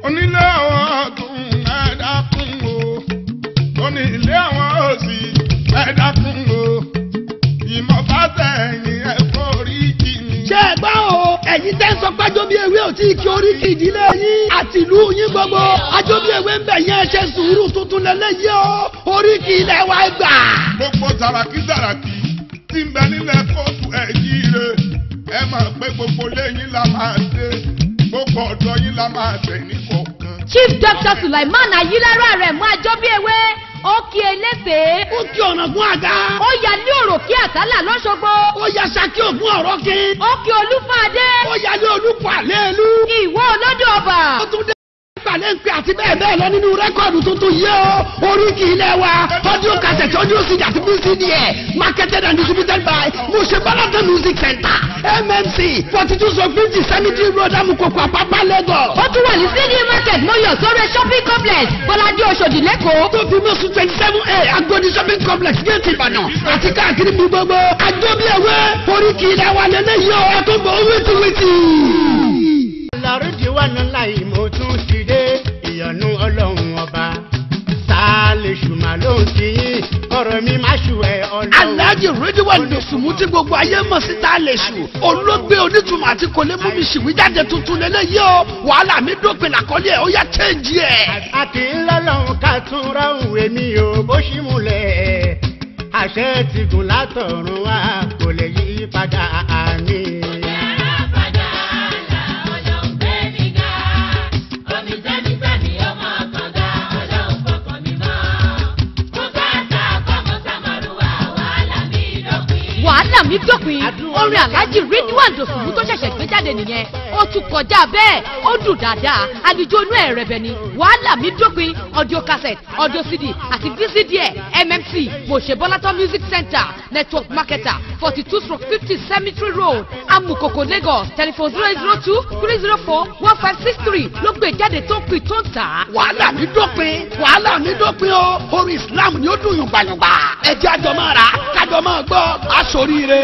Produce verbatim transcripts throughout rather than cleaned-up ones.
onílé àwọn ọ̀tún ẹ̀dákun o onílé àwọn òsì ẹ̀dákun o ìmọ̀ bá tẹ̀yìn ẹ̀fọ́ orí kì í. ṣé ẹ gbọ́ o ẹ̀yin tẹ́ ń sọ pé ajó bí ewé ò tí ì kí orí kì ìdílé yín àti ìlú yín gbogbo ajó bí ewé ń bẹ̀ yẹn ṣe sùúrù tuntun lẹ́lẹ́yìí o orí kì í lẹ́ wá gbà. gbogbo sàràkí sàràkí tí ń bẹ nílẹ̀ kóòtù ẹ̀yí rẹ̀ ẹ máa pé gbogbo lẹ́yìn la máa dé gbogbo ọ̀dọ́ yín la máa tẹ̀ ní kọ̀ọ̀kan. Chief Doctor Sulaiman Ayílára rẹ̀ mú ajó bí ewé ó kí eléfè. ó kí ọ̀nà gún àga. ó ya ní òròkè àtàlà lọ́sọ̀gbọ̀. ó ya Ṣakí ògún ọ̀rọ̀ kí. ó kí Olúfàdé. ó ya ní Olúfọ̀ àléélú. ìwọ olódò ọba. ó tún dé ìpàlẹ̀ ń pè àti bẹ́ẹ̀ bẹ́ẹ̀ lọ nínú rẹ́kọ̀dù tuntun yìí o. oríkì ilẹ̀ wa audio cassette audio C D àti V C D ẹ̀ marketed and distributed by Mosebalato Music Center M M C forty two so fifty Cemetery Road Amukoko Apapa Lagos. ó tún wà ní C D market Moyo Sore shopping complex Bọ́lájí Oṣòdì lẹ́kọ̀ọ́. tó fi mọ́sù twenty seven A Agodi shopping complex Gate Ìbàdàn àti káàkiri bí gbogbo. àjọbíẹ̀wé oríkì ilẹ̀ wa lẹ́lẹ́yìí o ẹ̀ tó bọ̀ wítíwítì. Lárúdì wà nọ́lá ìmọ̀ tún ti dé ìyọ̀nù ọlọ́run ọba sáálẹ̀ ṣùmọ̀ ló ń kí yín ọ̀rọ̀ mi má ṣù ẹ̀ ọlọ́run. Alhaji Ridwan Dosunmu tí gbogbo ayé mọ̀ sí sáálẹ̀ ṣù olóògbé onítùmọ̀ àti kò lè mú mi ṣìwí jáde tuntun lélẹ́yìí o wàhálà mi dópin àkọlé ẹ̀ ó yá chẹ́ǹjì ẹ̀. àti ńlọ́lọ́run ká tún ráhùn èmi ò bó ṣì múlẹ̀ àṣẹ ti gùn látọ̀run wá kò lè yí padà àmì. wàhálà mi dópin orin Alhaji Ridwan Dosunmu tó ṣẹ̀ṣẹ̀ gbé jáde nìyẹn ó tún kọjá bẹ́ẹ̀ ó dùn dáadáa àlùjọ inú ẹ̀ rẹ̀bẹ̀ ni wàhálà mi dópin audio cassette audio C D àti V C D ẹ̀ M M C Mosebalato Music Center network marketer forty two stroke fifty Cemetery Road Amukoko Lagos telephone zero zero two three zero four one five six three ló gbé jáde tó pin tó ń tà. wàhálà mi dópin wàhálà mi dópin o orin Islam ni ó dùn yùngbàyùngbà ẹ jẹ́ àjọ máa rà kájọ máa gbọ́ aṣoríire.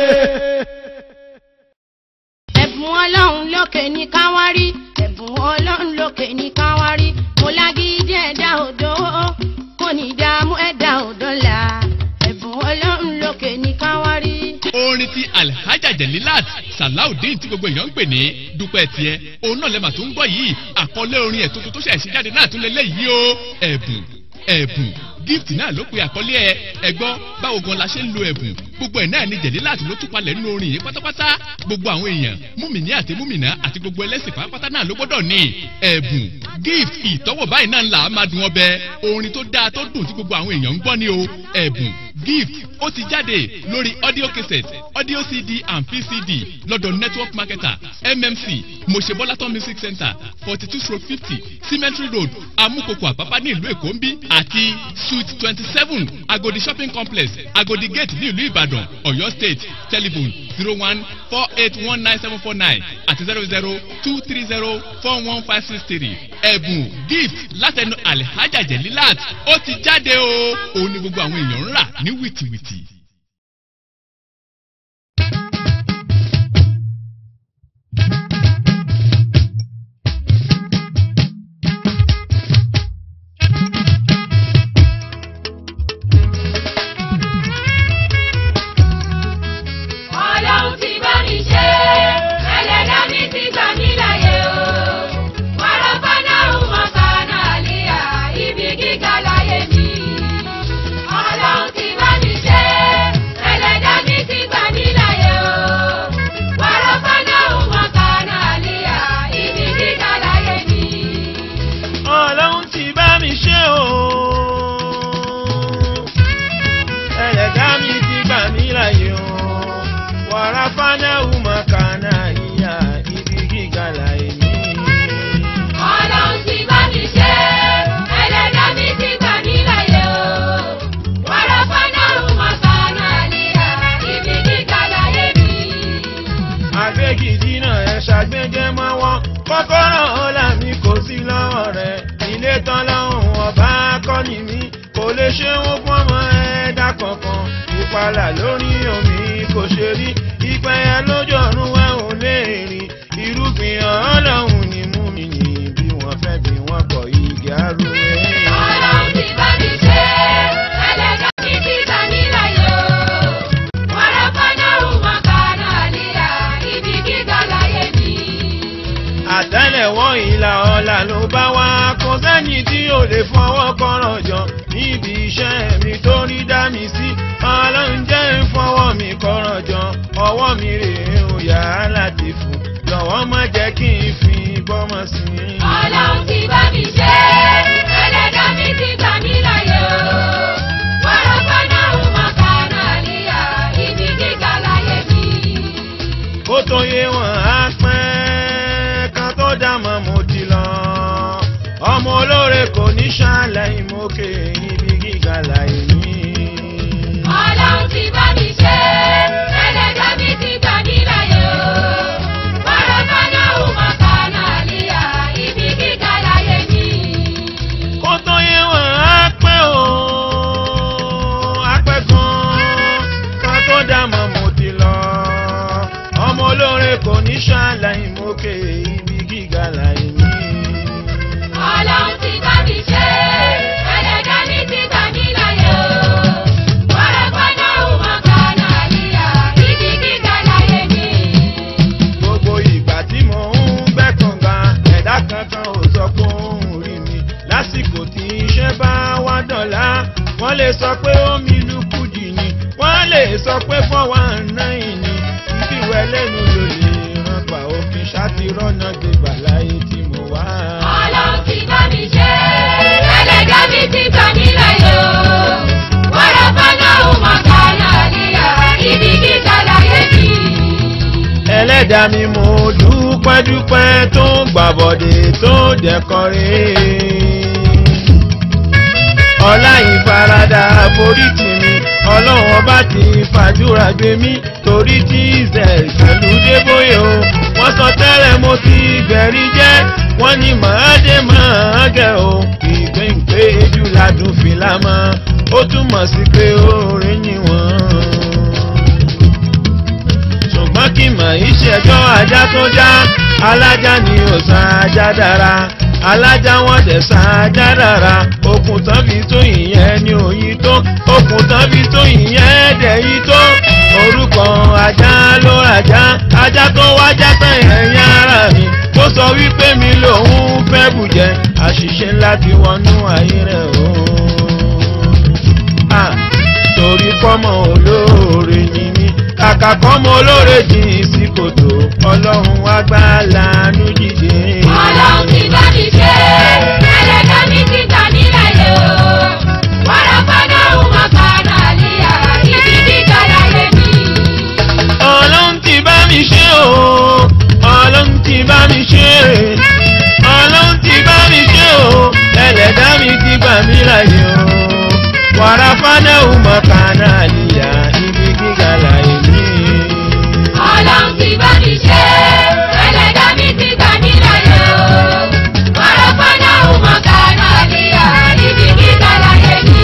ẹ̀bùn ọlọ́run lókè ní káwárí ẹ̀bùn ọlọ́run lókè ní káwárí mo lágídí ẹ̀dá òdo kò ní dààmú ẹ̀dá òdo la ẹ̀bùn ọlọ́run lókè ní káwárí. orin ti Alhaja Jelilat Salaudeen tí gbogbo èèyàn ń pè ní dúpẹ́ tiẹ̀ òun náà lẹ́mà tó ń gbọ́ yìí àkọlé orin ẹ̀ tuntun tó ṣẹ̀ ṣe jáde náà tún lé léyìí o ẹ̀bùn ẹ̀bùn gift náà ló pe àkọlé ẹ ẹgbọ́ báwo gan la ṣe ń lo ẹ̀bùn gbogbo ẹ̀ náà ni Jelilat ló tún palẹ̀ nínú orin yìí pátápátá gbogbo àwọn èèyàn múmìnì àti múmìnà àti gbogbo ẹlẹ́sìn pátápátá náà ló gbọ́dọ̀ ní ẹ̀bùn gift ìtọ́wọ̀ báyìí náà là á máa dùn ọbẹ̀ orin tó dáa tó dùn tí gbogbo àwọn èèyàn ń gbọ́ ni o ẹ̀bùn gift ó ti jáde lórí audio cassette audio C D and V C D lọ́dọ̀ network marketer M M C Mosebalato Music Center forty two stroke fifty Cemetery Road Amukoko Apapa ní ìlú Èkó ń bí àti suite twenty seven Agodi shopping complex Agodi gate ní ìlú Ìbàdàn Ọ̀yọ́ state telephone zero one four eight one nine seven four nine àti zero zero two three zero four one five six three ẹ̀bùn gift látẹnu Alhaja Jelilat ó ti jáde o òun ni gbogbo àwọn èèyàn ń rà ní wìtìwìtì. kọ́kọ́rọ́ ọ̀la mi kò sí lọ́wọ́ rẹ̀ ilé tán lọ́hùn ọba akọ́ni mi kò lè ṣe wọ́n fún ọmọ ẹ̀dá kankan ìpalà lórí omi kò ṣe rí ìpẹ́yà lójú ọ̀run wa ò lè rìn irúgbìn ọlọ́run ni mú mi yìn bí wọ́n fẹ́ ọwọ́ ìlà ọ̀la ló bá wá kó sẹ́ni tí ò lè fọwọ́ kọ́rọ̀ jọ níbi iṣẹ́ mi tó rí dá mi sí ọlọ́run jẹ́ ń fọwọ́ mi kọ́rọ̀ jọ ọwọ́ mi rèé ó yá láti fún lọ́wọ́ má jẹ́ kí n fi bọ́mọ sí i. Ọlọ́run ti bá mi ṣe ẹlẹ́dàá mi ti gbà mí láyé o wọ́rọ̀ fọ́nà ọmọ kan náà níyà ibi gíga láyé mi. Ó tó yé wọn á pẹ́ kan tó dá mọ́ mo ti lọ ọmọ olóore kò ní ṣàlàyé mókè ibi gíga láyé mi. Ọlọ́run ti bá mi ṣe ẹlẹ́dàá mi ti gbà mí láyé o wọ́rọ̀ fọ́nà ọmọ kan náà níyà ibi gíga láyé mi. Ó tó yé wọn á pẹ́ o á pẹ́ gan kan tó dá mọ́ mo ti lọ ọmọ olóore kò ní ṣàlàyé mókè ibi gíga láyé mi. Ọlọ́run ti bá mi ṣe ẹlẹ́dàá mi ti gbà mí láyé o wọ́rọ̀ fọ́nà ọmọ kan náà níyà ibi gíga láyé mi. Gbogbo ìgbà tí mò ń gbẹ́ kànga ẹ̀dá kankan ò sọ pé òun rí mi lásìkò tí iṣẹ́ bá wá dọ̀la wọ́n lè sọ pé ó mi lùkùdì ni wọ́n lè sọ pé fọwọ́ náà ni ìdíwẹ́ lẹ́nu ló lè ràn pa òfin ṣáàtì rọ́nà gbégbà láyé tí mo wá. Ọlọ́run ti bá mi ṣe ẹlẹ́dàá mi ti gbà mí láyé o wọ́rọ̀ fọ́nà ọmọ kan náà níyà ibi gíga láyé mi. Ẹlẹ́dàá mi mo dúpẹ́ dúpẹ́ tó gbàbọ̀dé tó dẹ́kọ̀rẹ́ ọlá ìfaradà forítì mi ọlọ́run ọba ti fàdúrà gbé mi torí tí ìzẹ̀ pẹ̀lú débóyè o wọ́n sọ tẹ́lẹ̀ mo ti bẹ̀rí jẹ́ wọ́n ní màá dé màá gẹ̀ o ìgbéǹpé ojú ládùn fìlà mọ́ ó túmọ̀ sí pé orin yìí wọ́n ṣùgbọ́n kí mà í ṣẹjọ́ ajá tó já alájà ni ò san ajá dára alájà wọn dẹ̀ san ajá dára okùn tán fi tó ìyẹn ní òyìn tó okùn tán fi tó ìyẹn dẹ̀ yí tó orúkọ ajá ló rajá ajá tó wájá tán ẹ̀yìn ara mi tó sọ wípé mi lòun fẹ́ bùjẹ́ àṣìṣe ńlá ti wọnú ayé rẹ̀ o. Torí kọ́mọ olóore ni mí kàkà kọ́mọ olóore jìn sí kòtò ọlọ́run wá gbá lánú jíjẹ. Ọlọ́run ti bá mi ṣe ẹlẹ́dàá mi ti gbà mí láyé o wọ́rọ̀ fọ́nà ọmọ kan náà níyà ibi gíga láyé mi. Ọlọ́run ti bá mi ṣe o ọlọ́run ti bá mi ṣe ọlọ́run ti bá mi ṣe o ẹlẹ́dàá mi ti gbà mí láyé o wàrà fọ́nà ọmọ kan náà níyà ibi gíga láyé mi. Ọlọ́run ti bá mi ṣe ẹlẹ́dàá mi ti gbà mí láyé o wọ́rọ̀ fọ́nà ọmọ kan náà níyà ibi gíga láyé mi.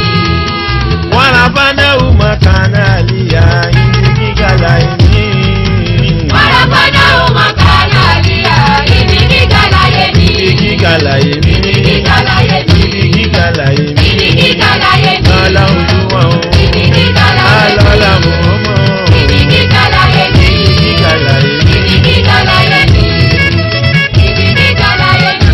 Wàrà fọ́nà ọmọ kan náà níyà ibi gíga láyé mi. Wọ́rọ̀ fọ́nà ọmọ kan náà níyà ibi gíga láyé mi. Ibi gíga láyé mi. Ibi gíga láyé mi. Ibi gíga láyé mi. Ibi gíga láyé mi. Lọ́lá Olúwa o. Ibi gíga láyé mi. Alọ́lá Mọ̀ọ́mọ́ o. Ibi gíga láyé mi. Ibi gíga láyé mi. Ibi gíga láyé mi. Ibi gíga láyé mi.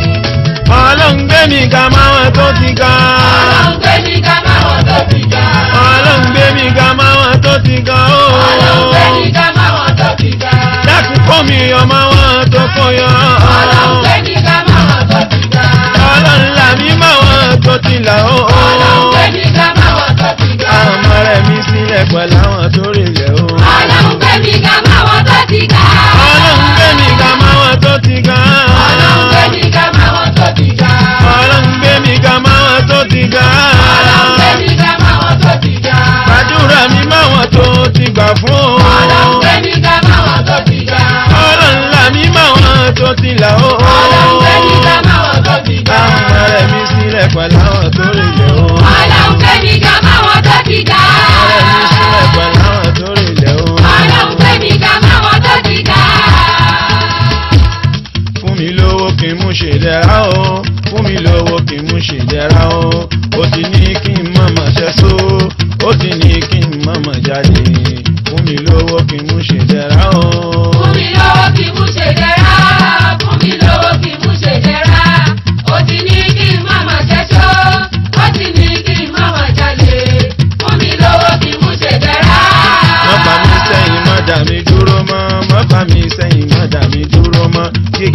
Ọlọ́run gbé mi ga máwọn tó ti ga. Ọlọ́run gbé mi ga máwọn tó ti ga. Ọlọ́run gbé mi ga máwọn tó ti ga o. Ọlọ́run gbé mi ga máwọn tó ti ga. Dákun kó mi yọ máwọn tó kó yọ. Ọlọ́run gbé mi ga máwọn tó ti ga. Ọlọ́run là mí máwọn tó ti là o. Ọlọ́run gbé mi ga máwọn tó ti ga. Àmọ́ rẹ̀ mi sílẹ̀ pẹ̀lú àwọn tó rè lẹ̀ o. Ọlọ́run gbé mi ga máwọn tó ti ga. Ọlọ́run gbé mi ga máwọn tó ti ga. Ọlọ́run gbé mi ga máwọn tó ti ga. Ọlọ́run gbé mi ga máwọn tó ti ga. Ọlọ́run gbé mi ga máwọn tó ti ga. Gbàdúrà mi máwọn tó ti gbà fún o. Ọlọ́run gbé mi ga máwọn tó ti ga. Ọlọ́run là mí máwọn tó ti là o. Ọlọ́run gbé mi ga máwọn tó ti ga. Àmọ́ rẹ̀ mi sílẹ̀ pẹ̀lú àwọn tó rè lẹ̀ o. Ọlọ́run gbé mi ga máwọn tó ti ga. Rẹ̀ mi sílẹ̀ pẹ̀lú àwọn tó rè lẹ̀ o. Ọlọ́run gbé mi ga máwọn tó ti ga. Fún mi lówó kí n mú ṣe dẹ́ra o. Fún mi lówó kí n mú ṣe dẹ́ra o. Ó ti ní kí n mọ̀mọ̀ ṣẹ́ só. Ó ti ní kí n mọ̀mọ̀ jáde. Fún mi lówó kí n mú ṣe dẹ́ra o. Fún mi lówó kí n mú ṣe dẹ́ra. Fún mi lówó kí n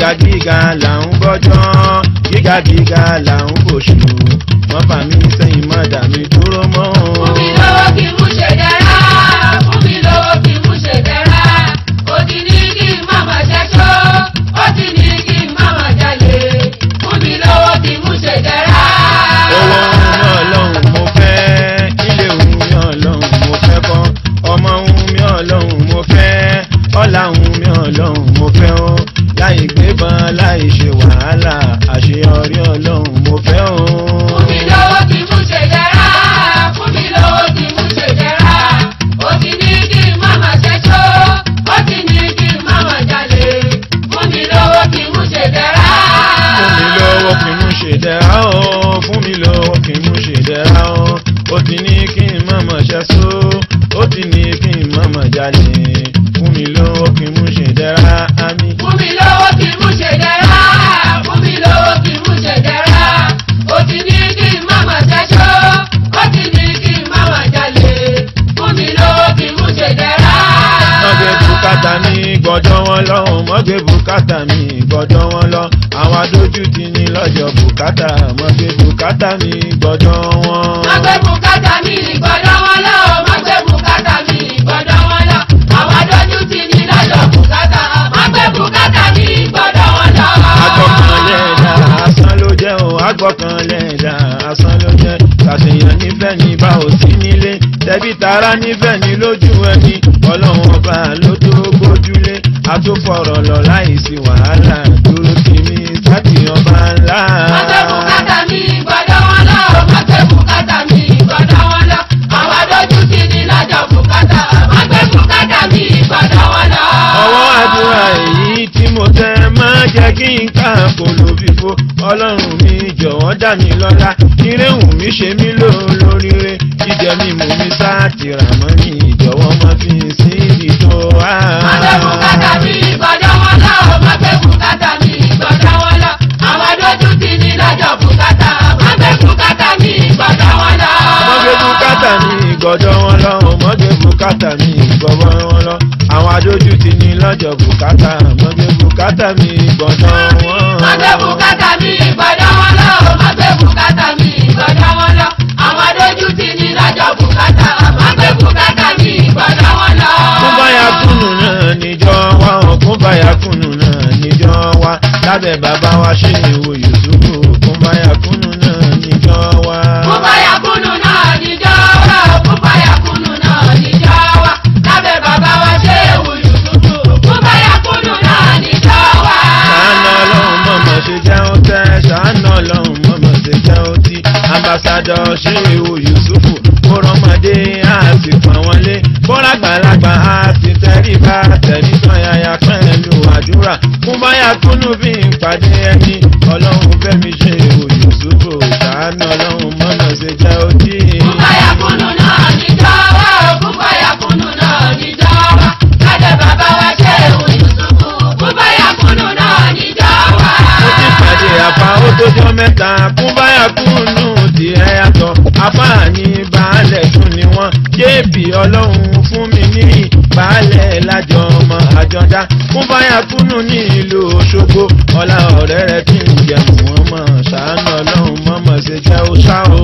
gíga gíga là ń bọ́jọ́ gíga gíga là ń bòṣù wọ́n fà mí sẹ́yìn mọ́dà mi dúró mọ́. fún mi lówó kí n mú ṣe dára fún mi lówó kí n mú ṣe dára ó ti ní kí n má má ṣẹ́ṣọ́ ó ti ní kí n má má jalè fún mi lówó kí n mú ṣe dára. owó ohun mi ọlọ́run mo fẹ́ ilé ohun mi ọlọ́run mo fẹ́ kọ́ ọmọ ohun mi ọlọ́run mo fẹ́ ọlá ohun mi ọlọ́run mo fẹ́ o láì gbébọn láì ṣe wàhálà àṣeyọrí ọlọ́run mo fẹ́ o. fún mi lówó kí n mú ṣe dára fún mi lówó kí n mú ṣe dára ó ti ní kí n má má ṣẹ́ṣọ́ ó ti ní kí n má má jalè fún mi lówó kí n mú ṣe dára. fún mi lówó kí n mú ṣe dára o fún mi lówó kí n mú ṣe dára o ó ti ní kí n má má ṣẹ́ṣọ́ ó ti ní kí n má má jalè fún mi lówó kí n mú ṣe dára àmì. fún mi lówó kí n mú ṣe dára fún mi lówó kí n mú ṣe dára ó ti ní kí n má má ṣẹ́ṣọ́ ó ti ní kí n má má jalè fún mi lówó kí n mú ṣe dára. mọ́gbé bùkátà mi gbọ́dọ̀ wọn lọ mọ́gbé bùkátà mi gbọ́dọ̀ wọn lọ àwọn adójútì ní lọ́jọ́ bùkátà mọ́gbé bùkátà mi gbọ́dọ̀ wọn. mọ́gbé bùkátà mi gbọ́dọ̀ wọn lọ mọ́gbé bùkátà mi gbọ́dọ̀ wọn lọ àwọn adójútì ní lọ́jọ́ bùkátà mọ́gbé bùkátà mi gbọ́dọ̀ wọn lọ. agbọ́kànlẹ̀ ẹ̀dá asán ló jẹ́ o agbọ́kànlẹ̀ ẹ̀dá asán ló jẹ́ ṣàṣeyàn nífẹ̀ẹ́ ní bá ò sí nílé tẹ̀bí tara nífẹ̀ẹ́ ní lójú ẹni ọlọ́run ọba ló tó gbójúlé àtúfọ̀rọ̀ lọ láìsí wàhálà dúró kí mi sáàtì ọba ńlá. mọ́gbé bùkátà mi gbọ́dọ̀ wọn lọ mọ́gbé bùkátà mi gbọ́dọ̀ wọn lọ àwọn adójútì ní lọ́jọ́ bùkátà mọ́gbé bùkátà mi gbọ́dọ̀ wọn lọ. ọwọ́ àdúrà èyí tí mo tẹ́ máa jẹ́ kí n ká kòló fífo ọlọ́run mi jọ̀wọ́ dá mi lọ́lá ìrẹ́hùn mi ṣe mí lóríire jíjẹ mímu mi sáàtì ràmọ́ ní ìjọ̀wọ́ máa fi sí ibi tó wá. mọ́gbé bùkátà mi gbọ́dọ̀ wọn lọ mọ́gbé bùkátà mi gbọ́dọ̀ wọn lọ àwọn adójútì ní lọ́jọ́ bùkátà mọ́gbé bùkátà mi gbọ́dọ̀ wọn lọ. mọ́gbé bùkátà mi gbọ́dọ̀ wọn lọ mọ́gbé bùkátà mi gbọ́dọ̀ wọn lọ àwọn adójútì ní lọ́jọ́ bùkátà mọ́gbé bùkátà mi gbọ́dọ̀ wọn. mọ́gbé bùkátà mi gbọ́dọ̀ wọn lọ mọ́gbé bùkátà mi gbọ́dọ̀ wọn lọ àwọn adójútì ní lọ́jọ́ bùkátà mọ́gbé bùkátà mi gbọ́dọ̀ wọn lọ. kúnbáyà kùnú náà níjọ wa ọ̀ kúnbáyà kùnú náà níjọ wa lábẹ́ bàbá wa ṣe ìwò Yusufu kúnbáyà kùnú náà níjọ wa. kúnbáyà kùnú náà níjọ wa kúnbáyà kùnú náà níjọ wa lábẹ́ bàbá wa ṣe ìwò Yusufu kúnbáyà kùnú náà níjọ wa. ṣàánú ọlọ́run mọ̀mọ́ ṣe jẹ́ ó tẹ́ ṣàánú ọlọ́run mọ̀mọ́ ṣe jẹ́ ó tí ambassadọ̀ ṣe ìwò Yusufu kó rọmọdé á ti pọ̀n wọn lé bọ́lá gbàlagbà á ti tẹrí bá tẹ̀lé tán yàyà pẹ̀lú àdúrà kúnbáyà kúnú bí ìpàdé ẹni ọlọ́run fẹ́mi ṣe ìwò Yusufu ṣàánú ọlọ́run mọ̀mọ́ ṣe jẹ́ ó tí. kúnbáyà kùnú náà níjọ wa kúnbáyà kúnú náà níjọ wa lábẹ́ bàbá wa ṣe ìwò Yusufu kúnbáyà kúnú náà níjọ wa. ó ti pàdé àpá ó tójọ́ mẹ́ta kúnbáyà kúnú tí ẹ yàtọ̀ apá ní baálẹ̀ tún ni wọ́n jébì ọlọ́run fún mi ní baálẹ̀ lájọ ọmọ àjọdá kúnbáyà kúnú ní ìlú Òṣogbo ọlá ọ̀rẹ́ rẹ tí ń jẹun wọn mọ̀ ṣàánú ọlọ́run mọ̀mọ́ ṣe jẹ́ ó ṣá o.